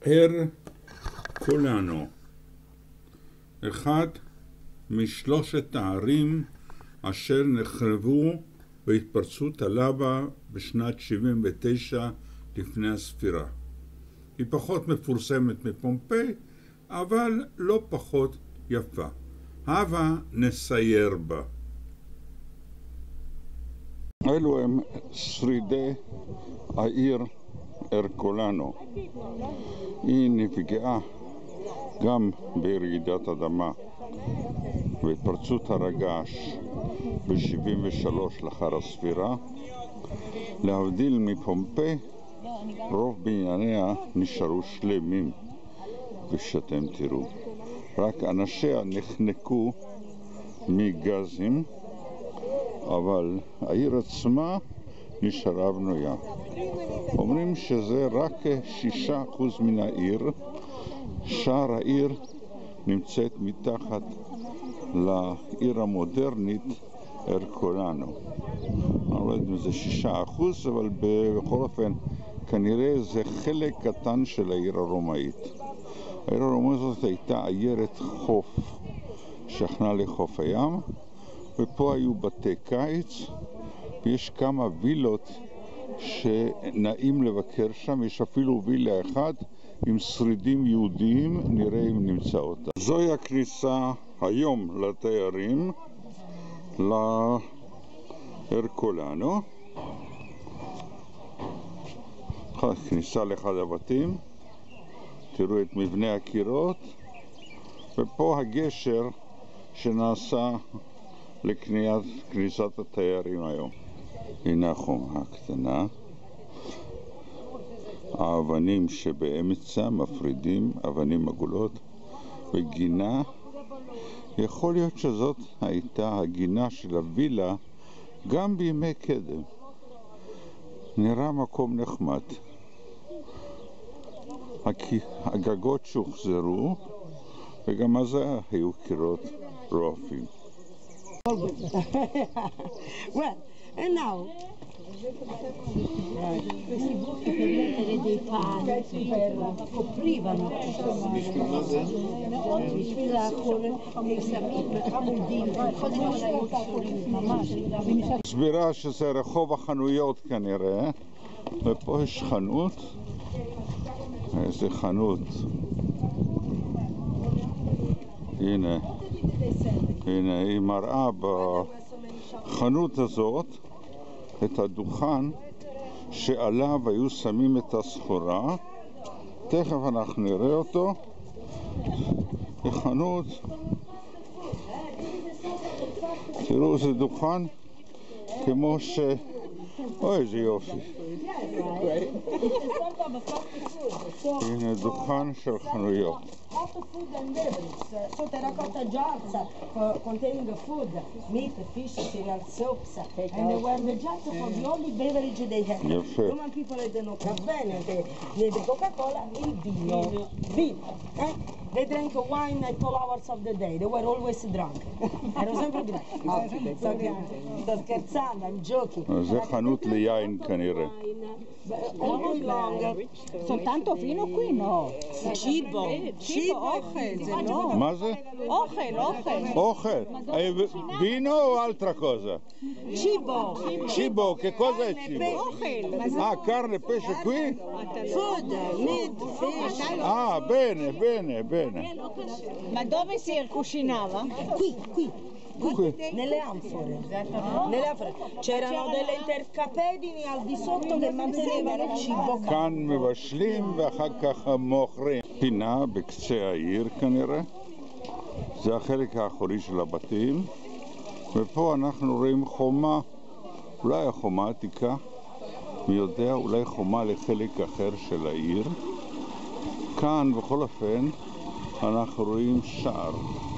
הרקולנו, אחד משלושת הערים אשר נחרבו בהתפרצות הלבה בשנת 79 לפני הספירה. היא פחות מפורסמת מפומפיי, אבל לא פחות יפה. הבה נסייר בה. אלו הם שרידי העיר הרקולנו. היא נפגעה גם ברעידת אדמה והתפרצות הרגש ב-73 לאחר הספירה. להבדיל מפומפיי, רוב בנייניה נשארו שלמים, ושאתם תראו. רק אנשיה נחנקו מגזים, אבל העיר עצמה נשארה בנויה. אומרים שזה רק 6% מן העיר. שאר העיר נמצאת מתחת לעיר המודרנית הרקולנו. אני לא יודע אם זה 6%, אבל בכל אופן כנראה זה חלק קטן של העיר הרומאית. העיר הרומאית הזאת הייתה עיירת חוף שכנה לחוף הים, ופה היו בתי קיץ, ויש כמה וילות שנעים לבקר שם. יש אפילו וילה אחת עם שרידים יהודיים, נראה אם נמצא אותה. זוהי הכניסה היום לתיירים להרקולנו. כניסה לאחד הבתים, תראו את מבנה הקירות, ופה הגשר שנעשה לכניסת התיירים היום. הנה החומה הקטנה, האבנים שבאמצע מפרידים, אבנים עגולות, וגינה. יכול להיות שזאת הייתה הגינה של הווילה גם בימי קדם. נראה מקום נחמד. הגגות שוחזרו, וגם אז היו קירות רועפים. Well, and now questi buchi per mettere dei pani coprivano הסבירה שזה רחוב החנויות כנראה, ופה יש חנות. איזה חנות. הנה, היא מראה בחנות הזאת את הדוכן שעליו היו שמים את הסחורה. תכף אנחנו נראה אותו. בחנות, תראו, זה דוכן כמו ש... אוי, איזה יופי. הנה דוכן של חנויות. So terracotta jars containing food, meat, fish, cereal, soaps, and they were the jars for the only beverage they had. Roman people didn't caffè, neither Coca-Cola, il vino. They drank wine at all hours of the day. They were always drunk. Erano sempre drunk. Sto scherzando, I'm joking. זה חנות ליין כנראה. All long. Soltanto fino qui no. Cibo. אוכל, זה לא. מה זה? אוכל. וינו או אלטרה קוזה? Cibo. Cibo, che cosa è cibo? אוכל. Ah, carne, pesce qui? Food, meat, fish. Ah, bene. Ma dove si cucinava? Qui. Nelle anfore. C'erano delle intercapedini al di sotto che mantenevano il cibo. כאן מבשלים ואחר כך מוכרים. פינה בקצה העיר כנראה. זה החלק האחורי של הבתים. ופה אנחנו רואים חומה, אולי החומה עתיקה, מי יודע, אולי חומה לחלק אחר של העיר. כאן בכל אופן אנחנו רואים שער.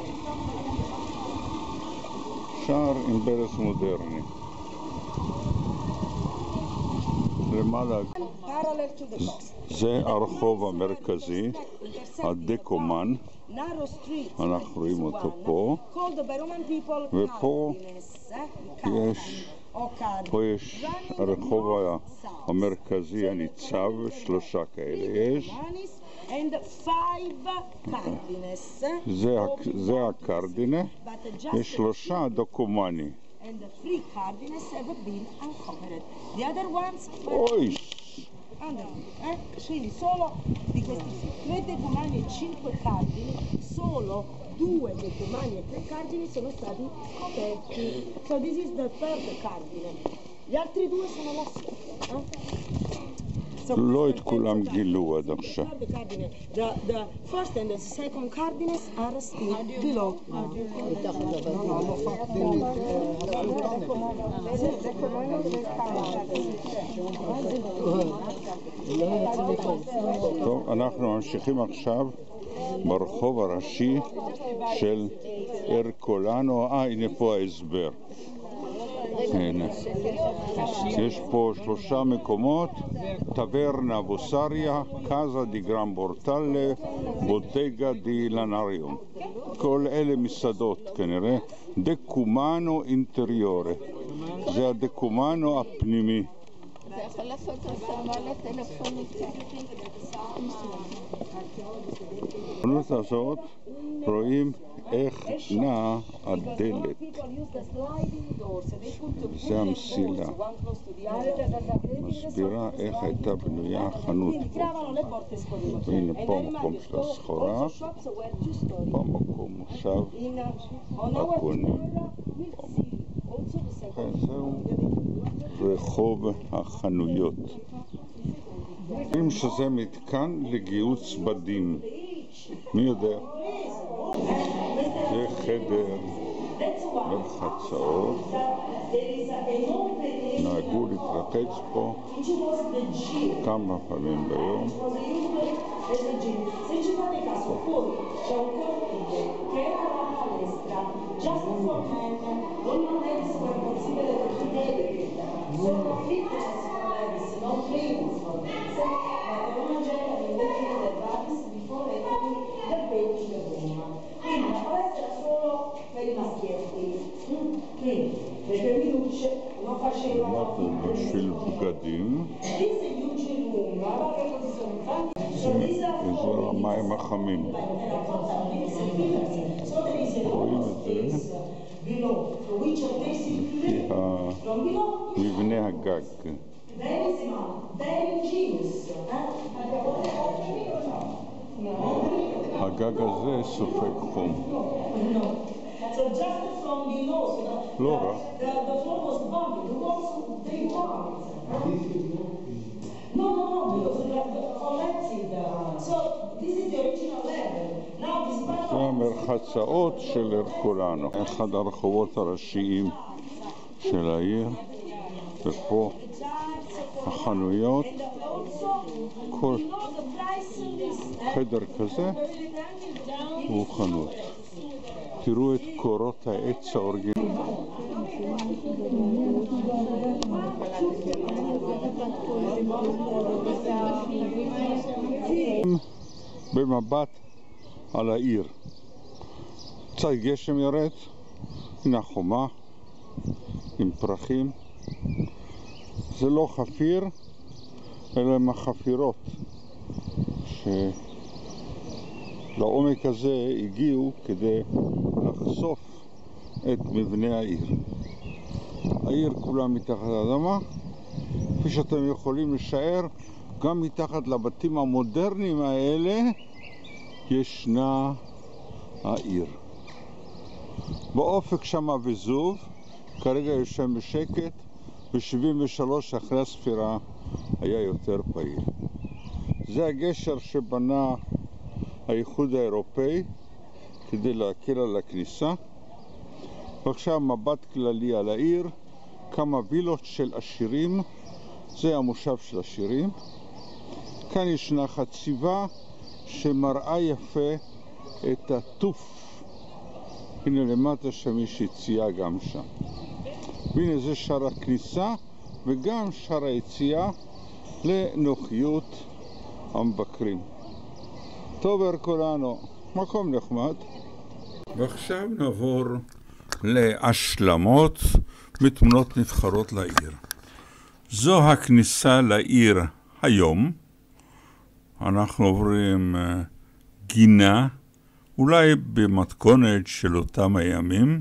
שער עם ברז מודרני. למעלה זה הרחוב המרכזי, הדקומן. אנחנו רואים אותו פה, ופה יש הרחוב המרכזי הניצב, 3 כאלה יש, and 5 cardines. זה הקרדינה, ושלושה דוקומני. And the 3 cardines have been uncovered. The other ones אוי! quindi solo di questi 3 decumani e 5 cardini, solo 2 decumani e 3 cardini sono stati coperti. So this is the 3rd cardine. Gli altri 2 sono lassù. לא את כולם גילו עד עכשיו. The first and the second cardines are still below. טוב, אנחנו ממשיכים עכשיו ברחוב הראשי של ארקולנו. הנה פה ההסבר. הנה. יש פה 3 מקומות, טברנה בוסריה, קאזה די גרם בורטלה, בוטגה די לנריום. כל אלה מסעדות כנראה. דקומנו אינטריורה. זה הדקומנו הפנימי. אתה יכול לעשות רשמה לטלפונית. בנות הזאת רואים איך נעה הדלת. זה המסילה. מסבירה איך הייתה בנויה החנות פה. והנה פה מקום של הסחורה, פה מקום מושב הקונים. זהו רחוב החנויות. רואים שזה מתקן לגיהוץ בדים. מי יודע? זה חדר מרחצאות. נהגו להתרחץ פה כמה פעמים ביום. בשביל בגדים. זה המים החמים. רואים את זה לפי מבנה הגג. הגג הזה סופג חום. לא רע. זה המרחצאות של ארקולנו, אחד הרחובות הראשיים של העיר, ופה החנויות. כל חדר כזה הוא חנות. תראו את קורות העץ האורגינליים. במבט על העיר. קצת גשם ירד, הנה החומה עם פרחים. זה לא חפיר, אלא הם החפירות שלעומק הזה הגיעו כדי לחשוף את מבנה העיר. העיר כולה מתחת לאדמה, כפי שאתם יכולים לשער, גם מתחת לבתים המודרניים האלה ישנה העיר. באופק שם וזוב, כרגע יושב בשקט, ב-73 אחרי הספירה היה יותר פעיל. זה הגשר שבנה האיחוד האירופאי כדי להקל על הכניסה. ועכשיו מבט כללי על העיר, כמה וילות של עשירים, זה המושב של עשירים. כאן ישנה חציבה שמראה יפה את הטוף. הנה למטה שם יש יציאה גם שם. והנה זה שער הכניסה וגם שער היציאה לנוחיות המבקרים. טוב ארקולנו, מקום נחמד. ועכשיו נעבור להשלמות בתמונות נבחרות לעיר. זו הכניסה לעיר היום. אנחנו עוברים גינה, אולי במתכונת של אותם הימים.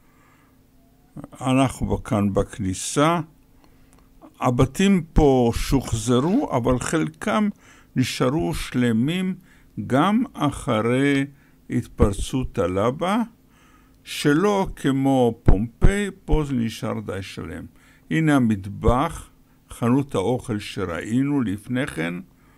אנחנו כאן בכניסה. הבתים פה שוחזרו, אבל חלקם נשארו שלמים גם אחרי התפרצות הלבה, שלא כמו פומפיי, פה זה נשאר די שלם. הנה המטבח, חנות האוכל שראינו לפני כן,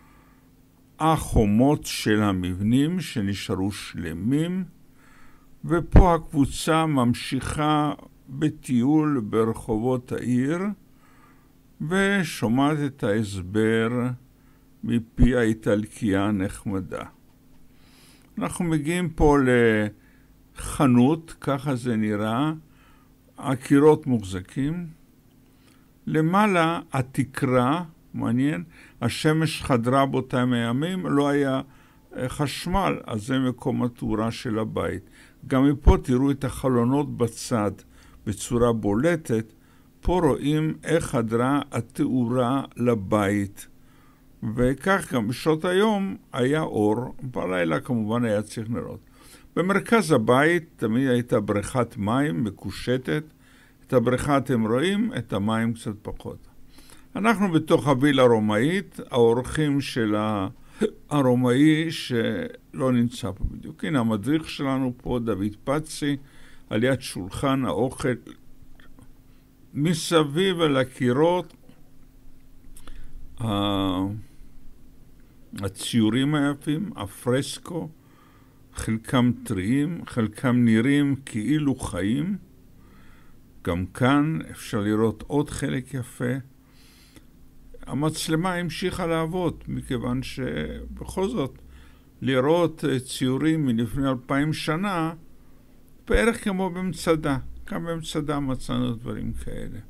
החומות של המבנים שנשארו שלמים, ופה הקבוצה ממשיכה בטיול ברחובות העיר, ושומעת את ההסבר מפי האיטלקייה הנחמדה. אנחנו מגיעים פה לחנות, ככה זה נראה, הקירות מוחזקים. למעלה התקרה, מעניין, השמש חדרה באותם הימים, לא היה חשמל, אז זה מקום התאורה של הבית. גם מפה תראו את החלונות בצד בצורה בולטת, פה רואים איך חדרה התאורה לבית. וכך גם בשעות היום היה אור, בלילה כמובן היה צריך נרות. במרכז הבית תמיד הייתה בריכת מים מקושטת, את הבריכה אתם רואים, את המים קצת פחות. אנחנו בתוך הווילה הרומאית, האורחים של הרומאי שלא נמצא פה בדיוק. הנה המדריך שלנו פה, דוד פצי, על יד שולחן האוכל, מסביב על הקירות, הציורים היפים, הפרסקו, חלקם טריים, חלקם נראים כאילו חיים. גם כאן אפשר לראות עוד חלק יפה. המצלמה המשיכה לעבוד, מכיוון שבכל זאת לראות ציורים מלפני 2000 שנה, בערך כמו במצדה. גם במצדה מצאנו דברים כאלה.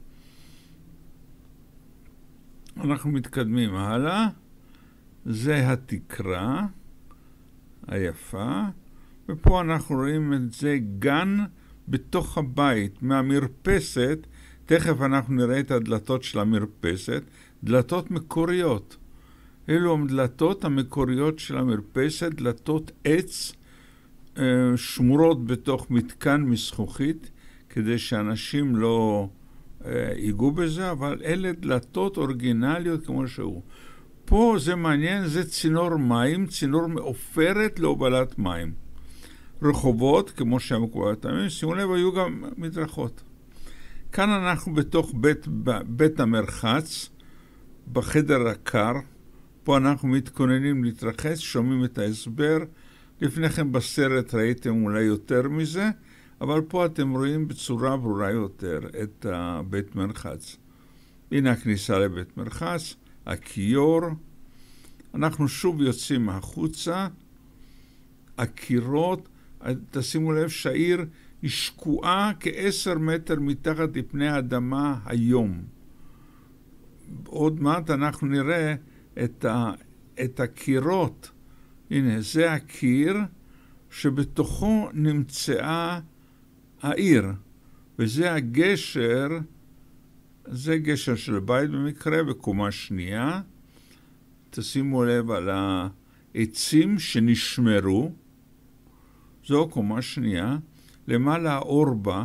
אנחנו מתקדמים הלאה. זה התקרה היפה, ופה אנחנו רואים את זה גן בתוך הבית, מהמרפסת. תכף אנחנו נראה את הדלתות של המרפסת, דלתות מקוריות. אלו הדלתות המקוריות של המרפסת, דלתות עץ, שמורות בתוך מתקן מזכוכית, כדי שאנשים לא ייגעו בזה, אבל אלה דלתות אורגינליות כמו שהוא. פה זה מעניין, זה צינור מים, צינור מעופרת להובלת מים. רחובות, כמו שהמקובל תמיד, שימו לב, היו גם מדרכות. כאן אנחנו בתוך בית המרחץ, בחדר הקר. פה אנחנו מתכוננים להתרחץ, שומעים את ההסבר. לפני כן בסרט ראיתם אולי יותר מזה, אבל פה אתם רואים בצורה ברורה יותר את בית מרחץ. הנה הכניסה לבית מרחץ, הכיור. אנחנו שוב יוצאים החוצה. הקירות, תשימו לב שהעיר היא שקועה כ10 מטר מתחת לפני האדמה היום. עוד מעט אנחנו נראה את הקירות. הנה, זה הקיר שבתוכו נמצאה העיר, וזה הגשר, זה גשר של בית במקרה, בקומה שנייה. תשימו לב על העצים שנשמרו, זו קומה שנייה. למעלה האור בה,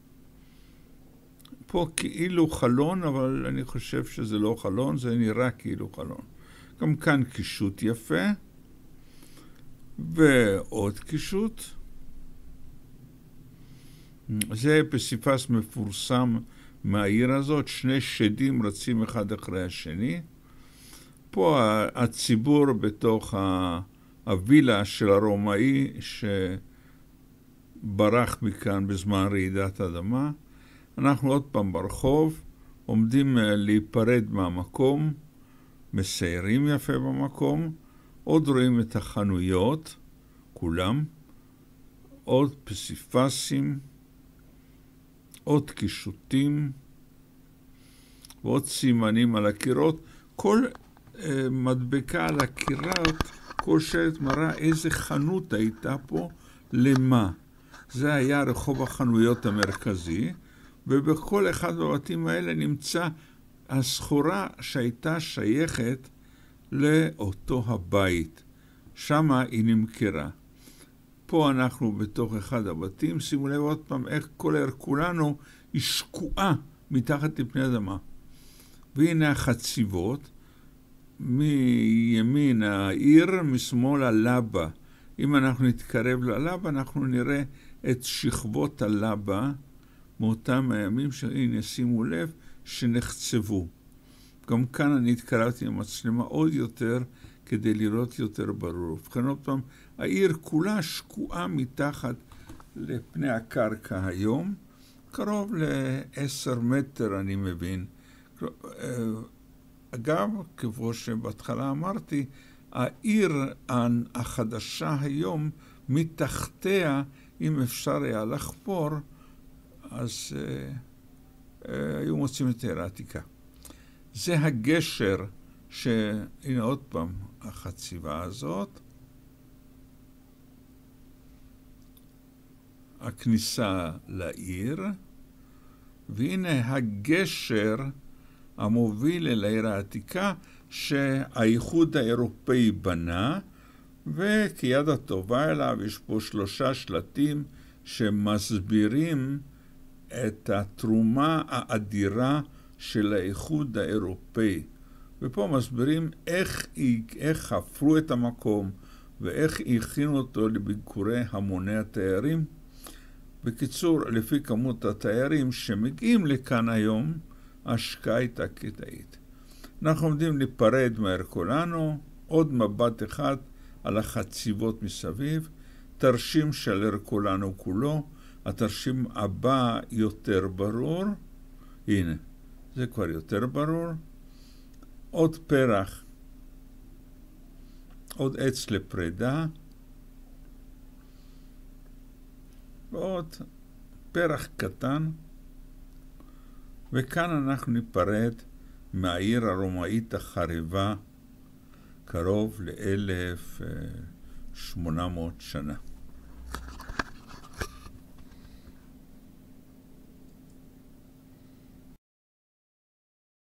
פה כאילו חלון, אבל אני חושב שזה לא חלון, זה נראה כאילו חלון. גם כאן קישוט יפה, ועוד קישוט. זה פסיפס מפורסם מהעיר הזאת, שני שדים רצים אחד אחרי השני. פה הציבור בתוך הווילה של הרומאי שברח מכאן בזמן רעידת אדמה. אנחנו עוד פעם ברחוב, עומדים להיפרד מהמקום, מסיירים יפה במקום, עוד רואים את החנויות, כולם, עוד פסיפסים, עוד קישוטים, ועוד סימנים על הקירות. כל מדבקה על הקירות, כל שלט מראה איזה חנות הייתה פה, למה. זה היה רחוב החנויות המרכזי, ובכל אחד מהבתים האלה נמצא הסחורה שהייתה שייכת לאותו הבית. שמה היא נמכרה. פה אנחנו בתוך אחד הבתים, שימו לב עוד פעם איך כל הרקולנו היא שקועה מתחת לפני אדמה. והנה החציבות, מימין העיר, משמאל הלבה. אם אנחנו נתקרב ללבה, אנחנו נראה את שכבות הלבה, מאותם הימים שהנה שימו לב שנחצבו. גם כאן אני התקרבתי עם מצלמה עוד יותר, כדי לראות יותר ברור. ובכן עוד פעם, העיר כולה שקועה מתחת לפני הקרקע היום, קרוב ל10 מטר אני מבין. אגב, כמו שבהתחלה אמרתי, העיר החדשה היום, מתחתיה, אם אפשר היה לחפור, אז היו מוצאים את העיר העתיקה. זה הגשר, הנה עוד פעם, החציבה הזאת, הכניסה לעיר, והנה הגשר המוביל אל העיר העתיקה שהאיחוד האירופאי בנה, וכיד הטובה אליו יש פה 3 שלטים שמסבירים את התרומה האדירה של האיחוד האירופאי. ופה מסבירים איך חפרו את המקום ואיך הכינו אותו לביקורי המוני התיירים. בקיצור, לפי כמות התיירים שמגיעים לכאן היום, ההשקעה הייתה כדאית. אנחנו עומדים להיפרד מהרקולנו, עוד מבט אחד על החציבות מסביב, תרשים של הרקולנו כולו, התרשים הבא יותר ברור, הנה, זה כבר יותר ברור, עוד פרח, עוד עץ לפרידה, ועוד פרח קטן, וכאן אנחנו ניפרד מהעיר הרומאית החריבה, קרוב ל-1800 שנה.